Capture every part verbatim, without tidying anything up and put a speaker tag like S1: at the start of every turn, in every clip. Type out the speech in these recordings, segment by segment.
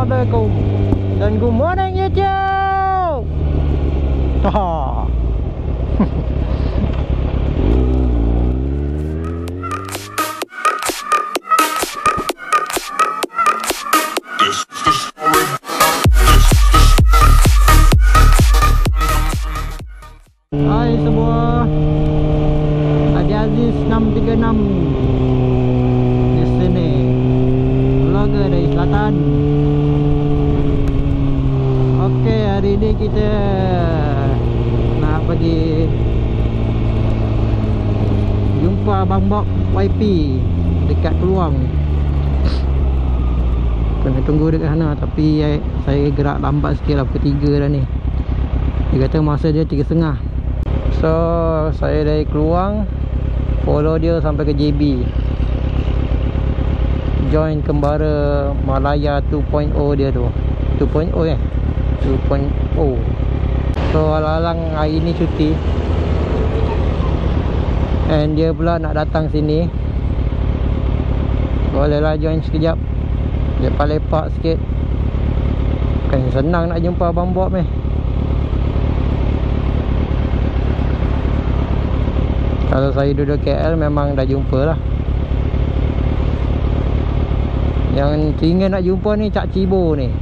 S1: Assalamualaikum dan good morning YouTube. Haha. Hai semua, Haji Aziz enam tiga enam di sini, vlogger dari selatan. Okey, hari ini kita nak pergi jumpa Abang Bob Y P dekat Keluang. Kena tunggu dekat sana, tapi saya gerak lambat sikit lah, pukul tiga dah ni. Dia kata masa dia tiga setengah. So saya dari Keluang follow dia sampai ke J B, join kembara Malaya dua titik kosong dia tu, dua titik kosong eh dua titik kosong. So alang-alang hari ni cuti, and dia pula nak datang sini, bolehlah join sekejap, lepak-lepak sikit. Kan senang nak jumpa Abang Bob eh. Kalau saya duduk K L memang dah jumpa lah. Yang teringin nak jumpa ni Cak Cibo ni.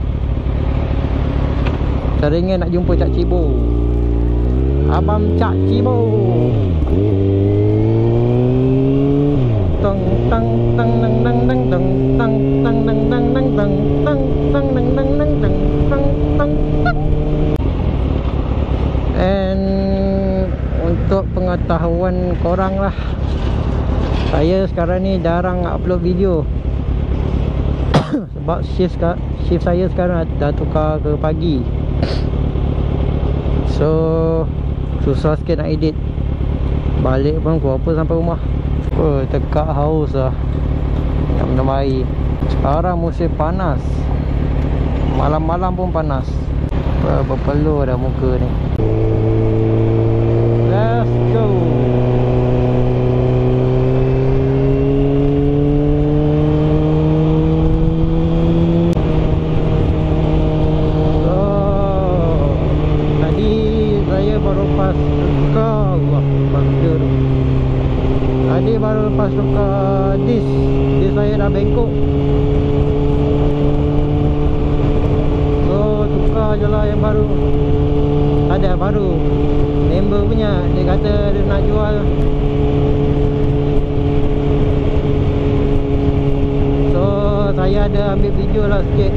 S1: Teringin nak jumpa Cak Cibo, Abang Cak Cibo. Tang tang tang nang nang nang tang tang tang nang nang nang tang tang tang nang nang nang tang tang tang tang. And untuk pengetahuan korang lah, saya sekarang ni jarang upload video sebab shift, shift saya sekarang dah tukar ke pagi. So susah sikit nak edit. Balik pun pukul apa sampai rumah. Oh, tekak haus lah, nak minum air. Sekarang musim panas, malam-malam pun panas. Berpeluh dah muka ni. Let's go. So tadi saya baru lepas suka Allah Akbar. Tadi baru lepas suka dis. Dis saya dah bengkok. So tukar je lah yang baru. Ada baru member punya, dia kata dia nak jual. So saya ada ambil video lah sikit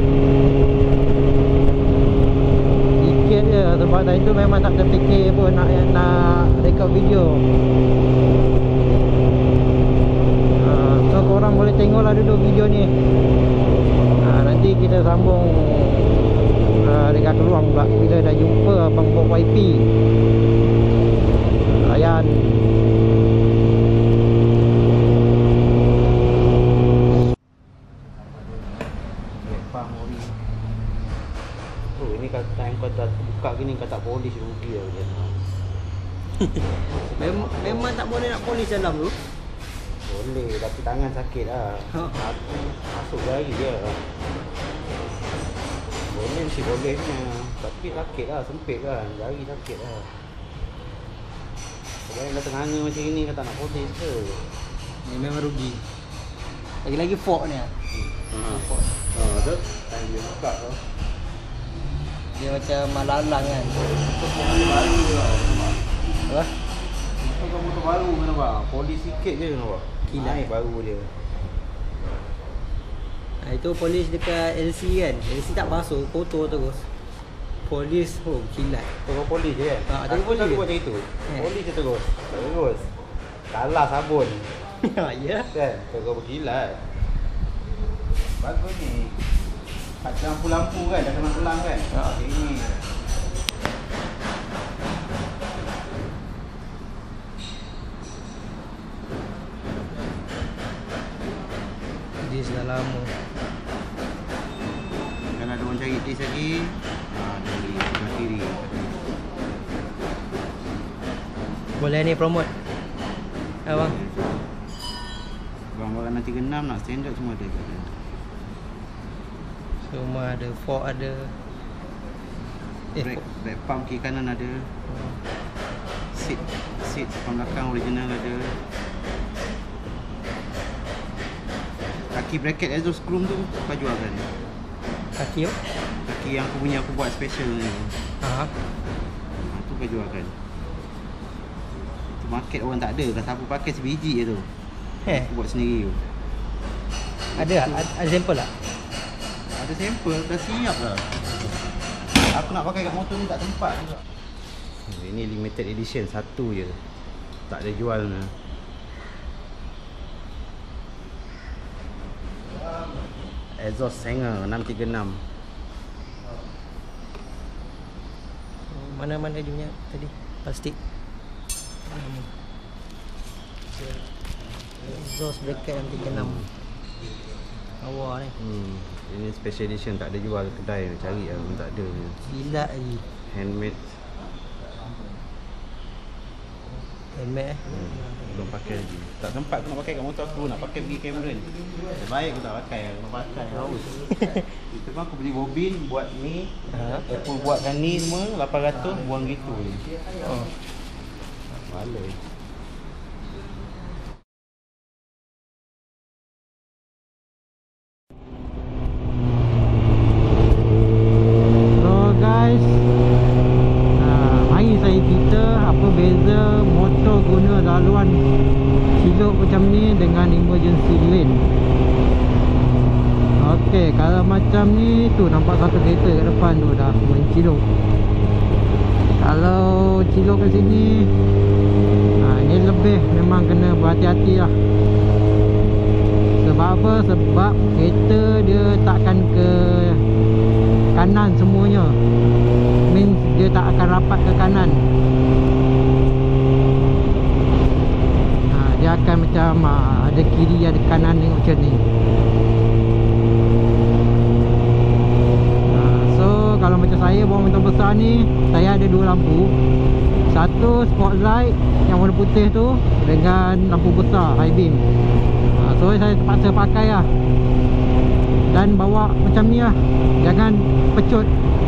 S1: Sikit je, sebab tadi tu memang tak terfikir pun nak, nak record video. uh, So korang boleh tengok lah dulu video ni. uh, Nanti kita sambung uh, dekat Keluang pula, bila dah jumpa Abang Bob Y P. Layan. Oh, ini kata yang kau tak buka gini, kau tak polis rugi lah macam tu.
S2: Mem memang tak boleh nak polis dalam tu.
S1: Boleh, tapi tangan sakit lah. Masuk jari je. Boleh sih bolehnya, tapi sakit lah, sempit kan, jari sakit lah. Sebab yang kata nganga macam ni, kata nak polis ke?
S2: Ni memang rugi. Lagi-lagi fork ni lah.
S1: Haa, fork. Haa, tu time dia buka tu,
S2: dia macam malalang kan.
S1: baru lah.
S2: Apa?
S1: Itu motor baru kan nampak? Polis sikit je nampak?
S2: Kilat
S1: baru dia.
S2: Ha, itu polis dekat L C kan. L C tak basuh, kotor terus. Polis oh kilat.
S1: Tengok polis je kan?
S2: Ha, tengok polis.
S1: Aku buat macam itu.
S2: Eh.
S1: Polis je terus. Terus. Kalah sabun.
S2: Ya, ya.
S1: Kan? Tengok berkilat. Bagus ni. Ada lampu-lampu kan? Dah kena tulang kan?
S2: Ha.
S1: Ini.
S2: Dia sudah lama.
S1: Kan ada orang cari dis lagi. Haa, dari sebelah kiri.
S2: Boleh ni promote. Abang.
S1: Barang-barang tiga enam nak standard semua ada. Semua ada, fork ada. Eh,
S3: Brake, brake pump kiri kanan ada. Seat, seat depan belakang original ada. Kaki bracket exhaust chrome tu kau jual kan?
S1: kaki tu?
S3: Kaki yang aku punya aku buat special ni.
S1: Ha.
S3: Ha, tu kau jual kan? Tu market orang tak ada. Kalau siapa pakai sebiji je tu.
S1: Eh,
S3: Aku buat sendiri tu.
S1: ada tak? Ada, ada sampel tak?
S3: Ada sampel, dah siap lah. Aku nak pakai kat motor ni tak tempat juga. Ini limited edition, satu je. Tak ada jual ni. Exhaust Sanger enam tiga enam.
S1: Mana-mana dia punya tadi? Plastik. Exhaust bracket enam tiga enam. Awal ni.
S3: Hmm. Ini special edition, tak ada jual kedai. Cari lah pun tak ada.
S1: Gila lagi.
S3: Handmade.
S1: Handmade eh.
S3: Hmm. Belum pakai lagi. Tak sempat aku nak pakai kat motor aku. Nak pakai pergi Cameron. Baik aku tak pakai. Aku pakai haus. Itu pun aku beli bobin buat ni.
S1: Ha.
S3: Aku buatkan ni semua lapan ratus buang gitu je.
S1: Oh.
S3: Balai.
S1: So guys, uh, mari saya cerita apa beza motor guna laluan silok macam ni dengan emergency lane. Okey, kalau macam ni tu nampak satu kereta kat depan tu dah mencilok. Kalau cilok ke sini, ha, ni lebih memang kena berhati-hati lah. Sebab apa? Sebab kereta dia takkan ke kanan semuanya. Means dia tak akan rapat ke kanan. Ha, dia akan macam ha, ada kiri ada kanan tengok macam ni. Ha, so kalau macam saya bawa motor besar ni, saya ada dua lampu. Satu spotlight yang warna putih tu dengan lampu besar high beam. ha, So saya terpaksa pakai lah. Dan bawa macam ni lah, jangan pecut.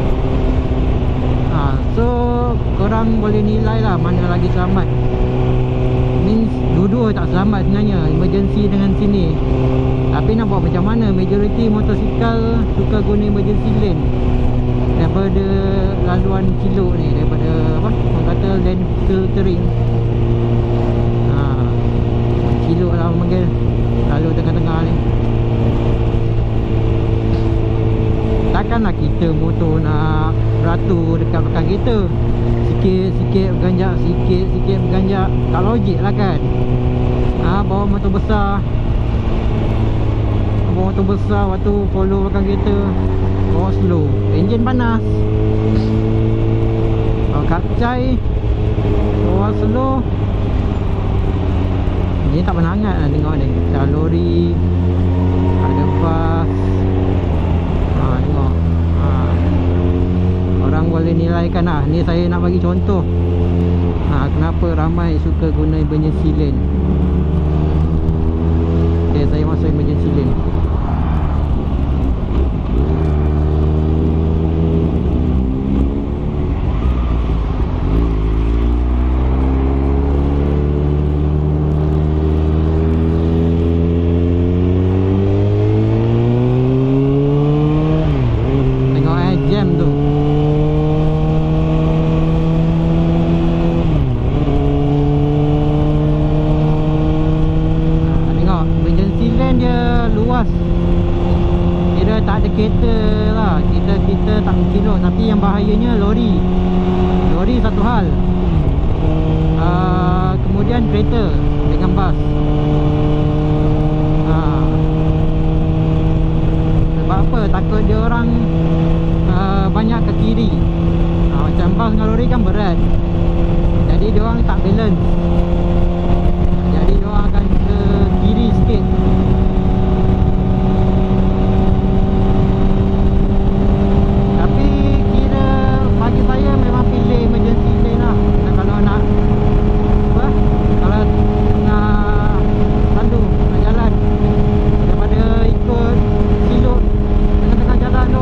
S1: ha, So korang boleh nilai lah mana lagi selamat. Means dua-dua tak selamat sebenarnya, emergency dengan sini. Tapi nak buat macam mana, majoriti motosikal suka guna emergency lane daripada laluan cilok ni, daripada apa orang kata lane filtering. ha, Cilok lah panggil, lalu tengah-tengah ni. Takkanlah kita motor nak beratur dekat belakang kereta, sikit-sikit berganjak, sikit-sikit berganjak. Tak logik lah kan. ha, Bawa motor besar Bawa motor besar waktu follow belakang kereta, bawa slow, enjin panas. Bawa kapcai, bawa slow, enjin tak pernah hangat lah tengok ni. Ada lori, ada bas. Ha, tengok. Ha. Orang boleh nilaikan lah. Ni saya nak bagi contoh. Ha, kenapa ramai suka guna emergency lane. Okay, saya masuk emergency lane. Tak ada kereta lah, kita kita tak berkilok. Tapi yang bahayanya lori. Lori satu hal. uh, Kemudian kereta dengan bas. uh, Sebab apa? Takut dia orang uh, banyak ke kiri. uh, Macam bas dengan lori kan berat, jadi dia orang tak balance. Jadi dia orang akan ke kiri sikit. Bagi saya memang pilih emergency lane lah. Dan kalau nak apa, kalau nak lalu, nak jalan, daripada ikut silok tengah-tengah jalan tu,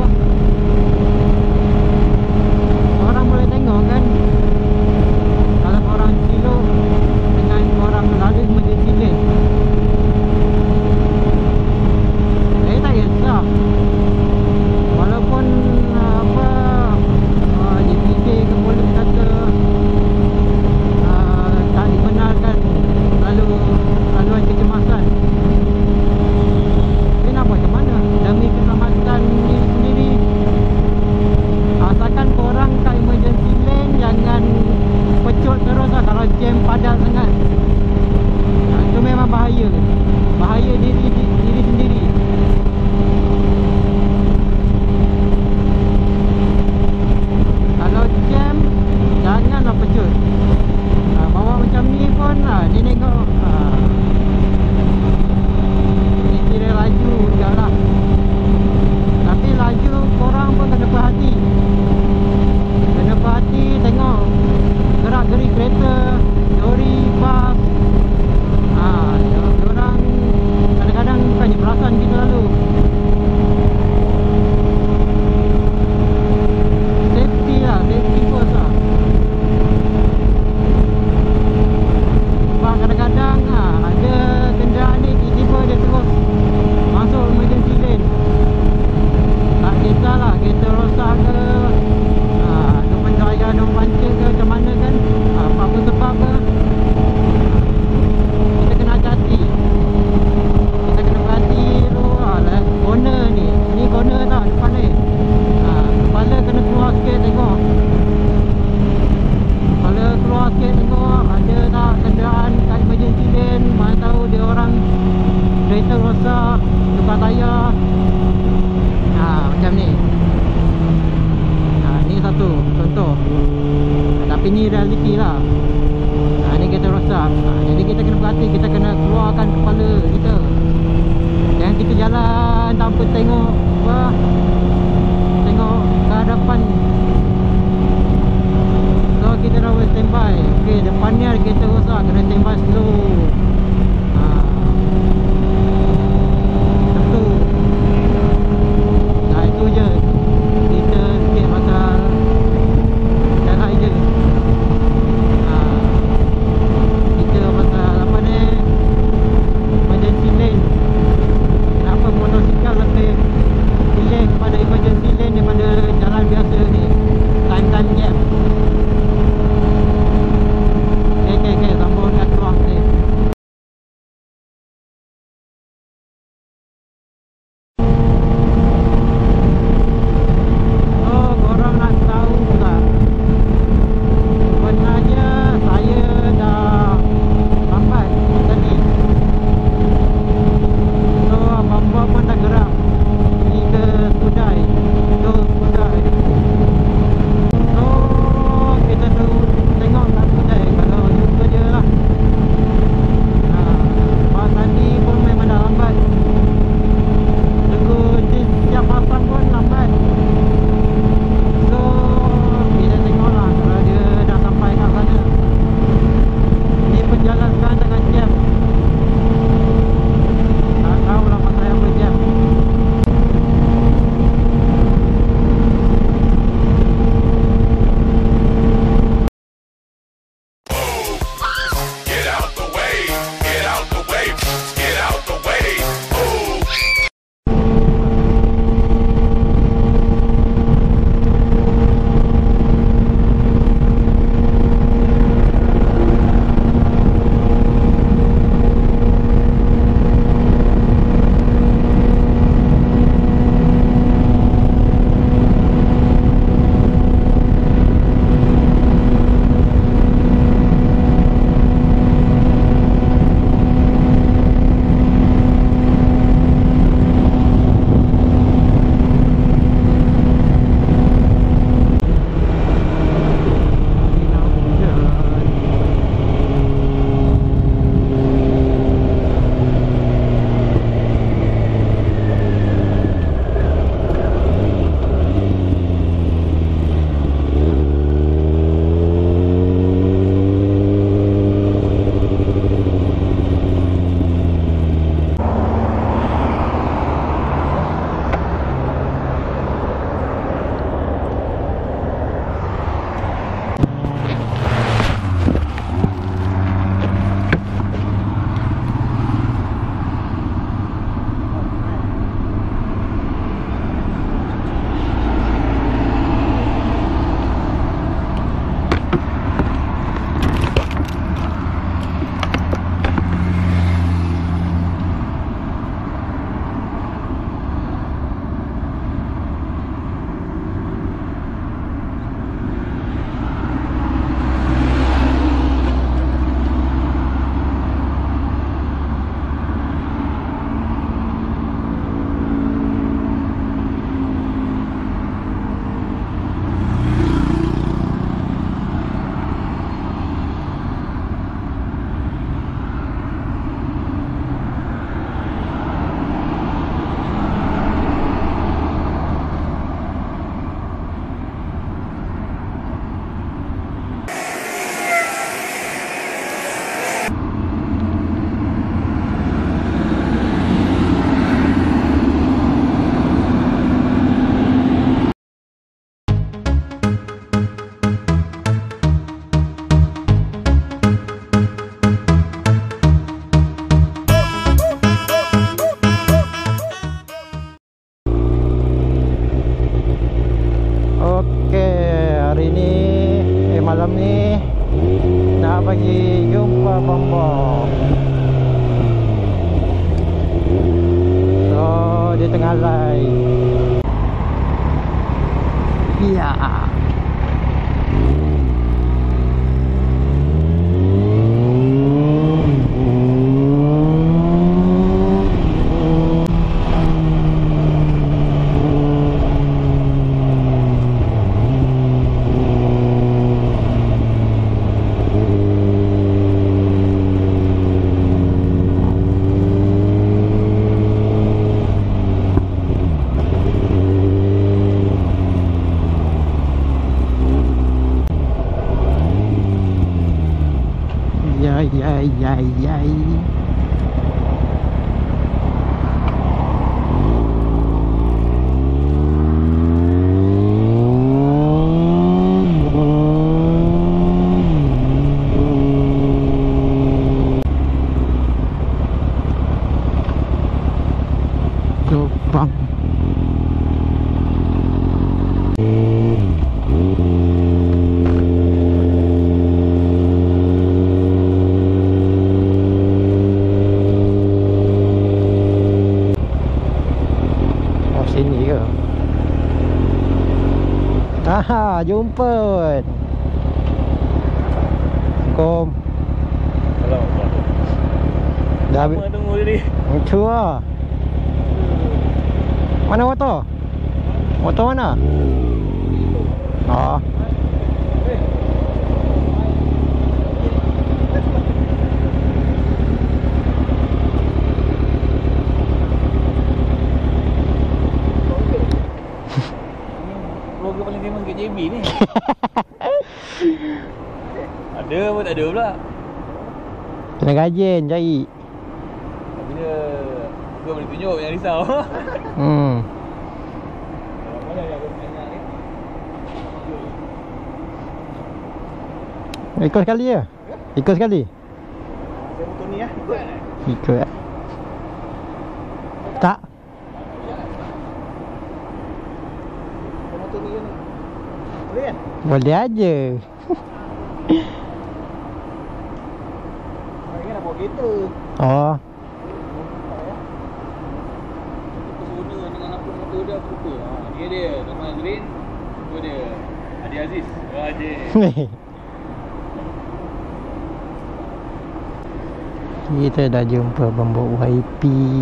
S1: Tapi ni realiti lah. Ha, ni kita rosak. Ha, jadi kita kena berhati, kita kena keluarkan kepala kita. Jangan kita jalan tanpa tengok apa, tengok ke hadapan. So kita dah standby. Okay, depan ni ada kereta rosak, kena standby slow. Ha. Tentu. Nah itu je. Kita sikit pasal jalan je. Ha. Kita pasal apa ni, emergency lane. Kenapa motosikal lebih pilih kepada emergency lane daripada jalan biasa ni, time-time gap. Okay, okay, okay, sambung kat keluar ni. Oh, korang nak tahu tak? Sebenarnya saya dah lambat tadi. So, abang-abang pun dah gerak pergi ke Sudai. So, Sudai. So, kita tu tengok kat Sudai. Kalau jumpa je lah. Ha, lepas tadi pun memang dah lambat. Tunggu di setiap pasang pun lambat. So, kita tengok lah kalau dia dah sampai kat sana. Ni penjalan sekarang tengah jam. Tak tahulah pasal apa jam.
S4: Get out the way, get out the way, get out the way. Move.
S1: malam ni nak bagi jumpa Bombong. So dia tengah live. Ya. Lubang. Oh, sini ke? Aha, jumpa pun. Assalamualaikum.
S5: Kalau
S1: Dah habis.
S5: lama tunggu tadi.
S1: Itu lah. Mana motor? Motor mana? Oh.
S5: Keluarga paling famous kat J B ni. Ada apa tak ada pula.
S1: Kena rajin cari.
S5: Tapi dia Gua boleh tunjuk, jangan risau.
S1: Hmm.
S5: Mana yang aku tanya ni?
S1: Ikut sekali je? Ikut sekali?
S3: Saya motor ni lah.
S1: Ikut. Tak.
S3: Saya motor ni kan. Boleh kan?
S1: Boleh aja.
S3: Hari ni nak bawa kereta.
S1: Oh.
S5: Pesona dengan apa motor dia aku lupa. Ha, dia dia, nama Azrin. Itu dia. Adi Aziz. Oh, Aziz.
S1: Kita dah jumpa bambuk Y P.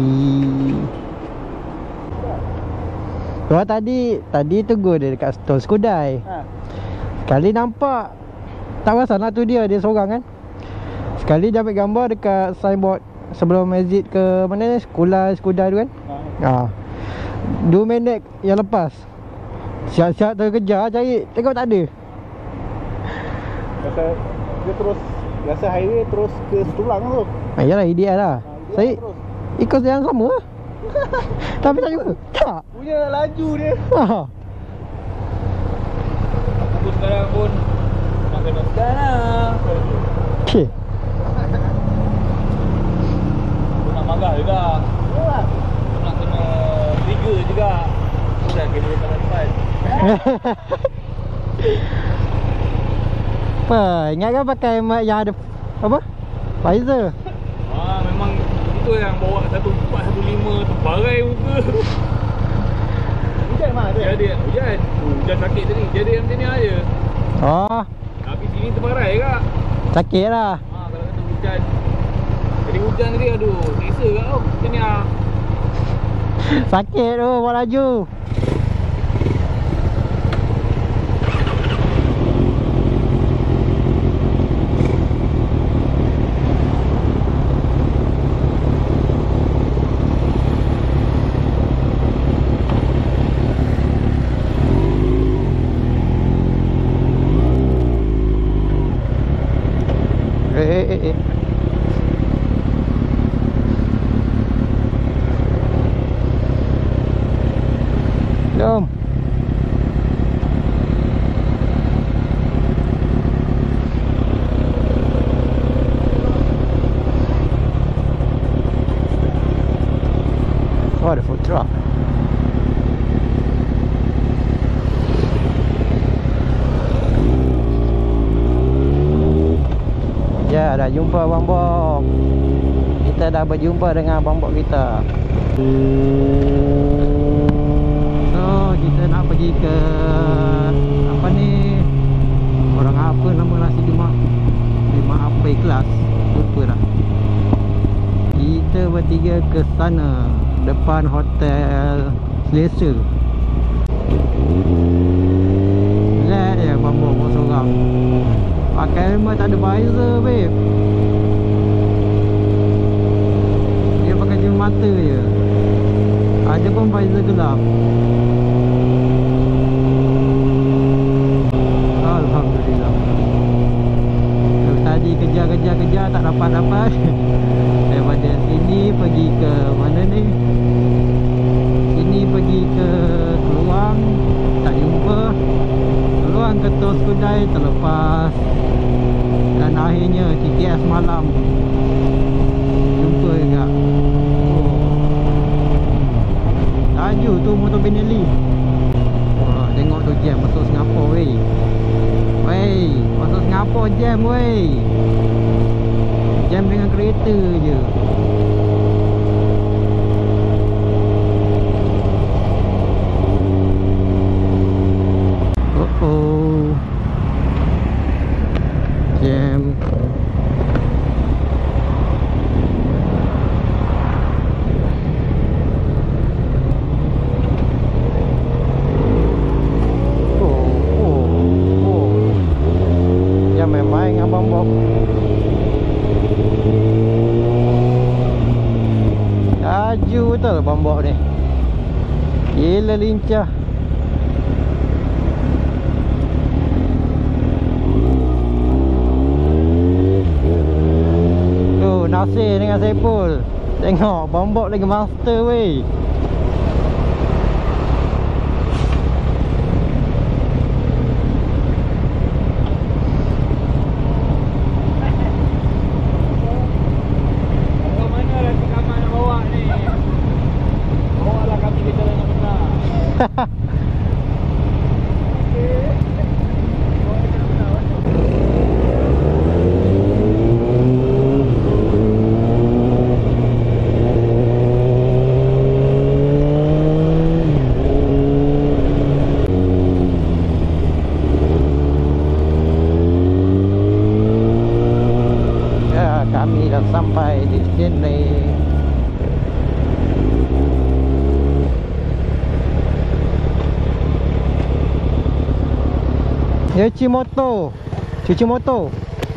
S1: Oh tadi Tadi tegur dia dekat stall Skudai.
S3: Ha.
S1: Sekali nampak, tak perasan lah tu dia Dia seorang kan. Sekali dia ambil gambar dekat signboard sebelum exit ke mana ni, sekolah Skudai tu kan. Ha. Dua minit yang lepas siap-siap terkejar cari, tengok tak ada.
S3: Pasal dia terus biasa highway terus ke Setulang tu.
S1: Ha, yalah ideal lah.
S3: Ha,
S1: Saya
S3: terus.
S1: ikut yang sama lah. Tapi tak jumpa. Tak.
S3: Punya laju dia.
S1: Ha.
S5: Aku pun sekarang pun nak kena scan lah.
S1: Okay.
S5: Aku nak marah juga. Aku nak kena trigger juga. Aku dah kena dekat depan.
S1: Apa? Ingat kan pakai mic yang ada apa? Pfizer.
S5: Ah, memang itu yang bawa satu empat satu lima tu barai muka.
S3: Hujan mana dia?
S5: Jadi hujan. Hujan sakit tadi. Jadi macam ni aja.
S1: Oh,
S5: Tapi sini terbarai kak.
S1: sakit lah.
S5: Ha, kalau kata hujan. Jadi hujan tadi aduh, selesa kak tau. Macam ni ah.
S1: Sakit tu buat laju. Eh eh eh eh. Jom. Oh, ada food truck. Ya, dah jumpa Abang Bok. Kita dah berjumpa dengan Abang Bok kita. So, kita nak pergi ke apa ni? Orang apa nama nasi lemak? Lemak apa ikhlas? Lupa dah. Kita bertiga ke sana, depan hotel Selesa. Lihat dia Abang Bok bawa seorang. Pakai helmet tak ada visor babe. Dia pakai cuma mata je. Ada pun visor gelap. Alhamdulillah. Terus tadi kejar-kejar-kejar tak dapat-dapat. Daripada sini pergi ke mana ni? Sini pergi ke Keluang, tak jumpa. Keluang ke Tol Skudai terlepas. Dan akhirnya T T S malam jumpa juga. Oh. laju tu motor Benelli. Wah, tengok tu jam masuk Singapura weh. Weh, masuk Singapura jam weh. Jam dengan kereta je. Oh oh. Jam. Laju betul bambak ni. Gila lincah. Tu Nasir dengan Saiful. Tengok bambak lagi master weh. Ya, kami dah sampai di sini. Ya, cuci motor. Cuci motor.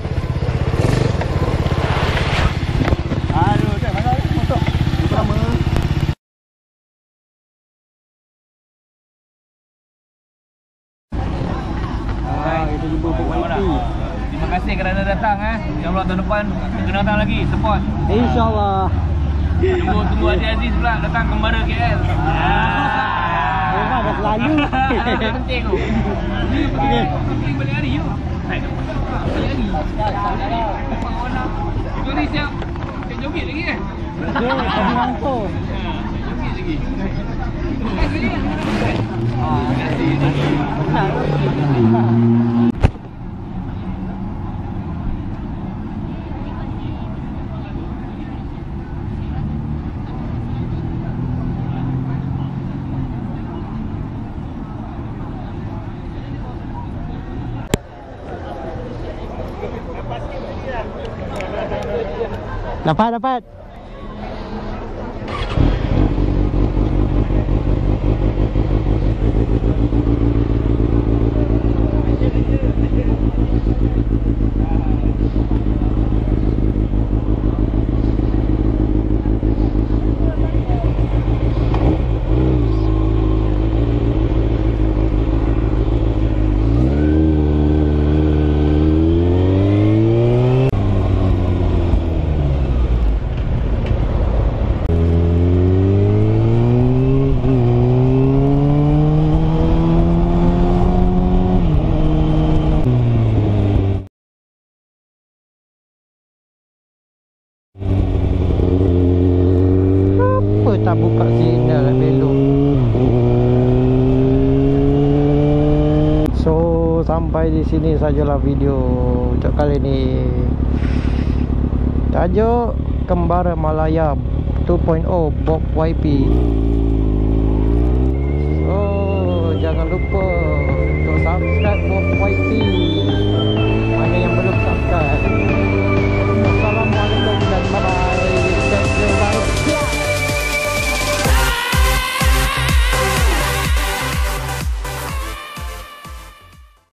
S3: Aduh, dah mana ni motor? Sama.
S5: Hai, kita jumpa Pok Wati. Terima kasih kerana datang eh. InsyaAllah tahun depan kena datang lagi, support.
S1: InsyaAllah.
S5: Tunggu tunggu Adik Aziz pula datang kembara K L.
S1: Orang dah selalu.
S5: Penting tu. Okey. Penting balik hari you. Hai. Balik hari. Empat orang. Itu ni siap. Siap joget lagi kan?
S1: Okey, kami langsung.
S5: Joget lagi. Terima kasih. Ah, terima kasih.
S1: Dapat, dapat. Tak buka signal nak belok. So sampai di sini sajalah video untuk kali ni. Tajuk Kembara Malaya dua titik nol Bob Y P.